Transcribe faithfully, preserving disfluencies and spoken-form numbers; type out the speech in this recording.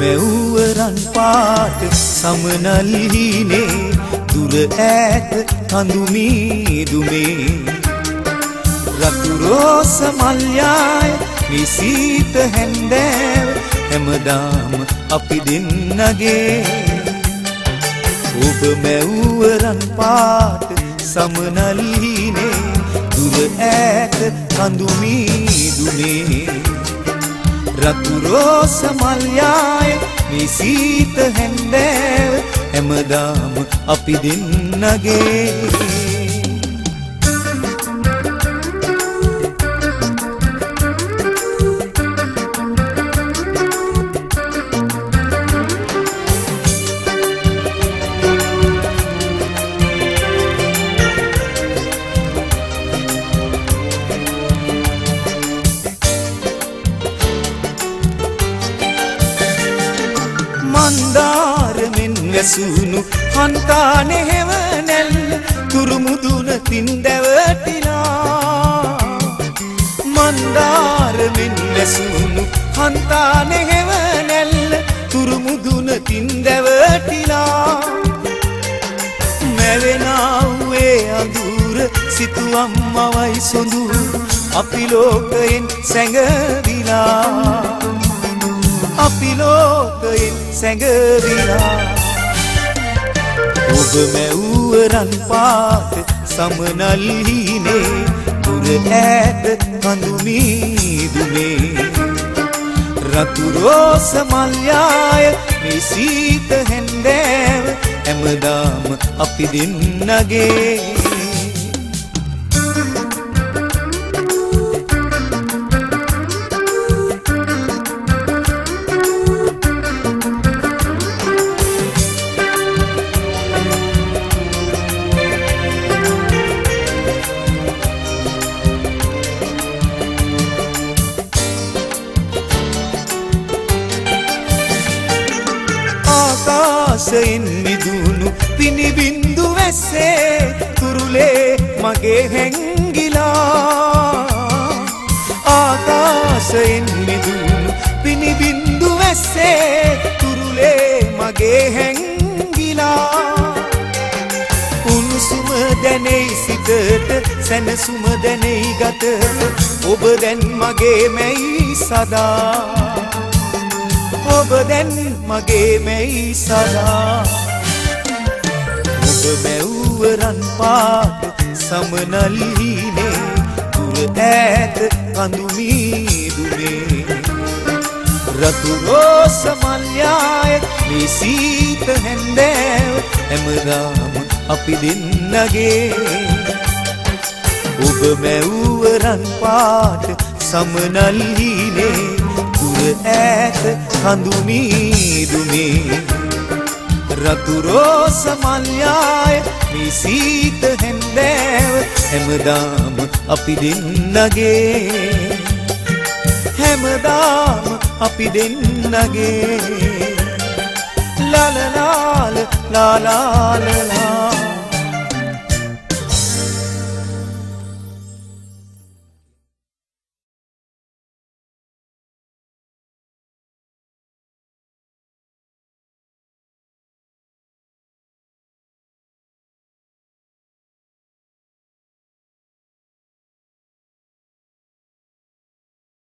මැව්වරන් පාට සමනල්හිනේ දුර ඈත කඳු මීදුමේ රතු රෝස මල්යාය නිසීත හැන්දෑව හැමදාම අපි දෙන්නගේ ඔබ මැව්වරන් පාට සමනල්හිනේ දුර ඈත කඳු මීදුමේ රතු රෝස මල්යාය නිසීත හැන්දෑව හැමදාම අපි දෙන්නගේ මන්දාරමෙන් වැසුණු හන්තානේ හෙවණැල්ල තුරුමුදුන තින් දැවටිලා මන්දාරමෙන් වැසුණු හන්තානේ හෙවණැල්ල තුරුමුදුන තින් දැවටිලා මැවෙනාවේ අඳුර සිතුවම් මවයි සොඳුරු අපි ලෝකයෙන් සැඟවිලා අපි ලෝකයෙන් සැඟවිලා ඔබ මැව්වරන් පාට සමනල්හිනේ දුර ඈත කඳු මීදුමේ රතු රෝස මල්යාය නිසීත හැන්දෑව හැමදාම අපි දෙන්නගේ ආකාශයෙන් මිදුණු පිනිබින්දු වැස්සේ තුරුලේ මගේ හැංගිලා ආකාශයෙන් මිදුණු පිනිබින්දු වැස්සේ තුරුලේ මගේ හැංගිලා උණුසුම දැනෙයි සිතට සැනසුම දැනෙයි ගතට ඔබ දැන් මගේ මැයි සදා ඔබ දැන් මගේ මැයි සදා ඔබ මැව්වරන් පාට සමනල්හිනේ දුර ඈත කඳු මීදුමේ රතු රෝස මල්යාය නිසීත හැන්දෑව හැමදාම අපි දෙන්නගේ ඔබ මැව්වරන් පාට සමනල්හිනේ දුර ඈත කඳු මීදුමේ රතු රෝස මල්යාය නිසීත හැන්දෑව හැමදාම අපි දෙන්නගේ හැමදාම අපි දෙන්නගේ ලාලාල ලාලාලලා